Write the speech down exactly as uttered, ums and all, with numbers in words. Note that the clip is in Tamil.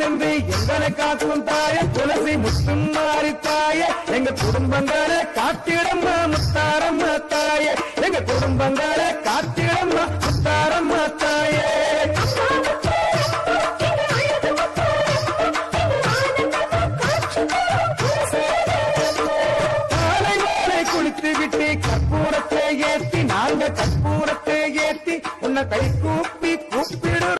இருந்து எங்களை காக்கும் தாய துளசி முத்தும் மாறி தாய எங்க குடும்பங்களை காத்திடம்மா முத்தாரம்மா தாய எங்க குடும்பங்களை காத்திடம்மா முத்தாரம்மா தாயே குளித்து விட்டு கற்பூரத்தை ஏத்தி நாங்க கற்பூரத்தை ஏத்தி உன்னை கை கூப்பி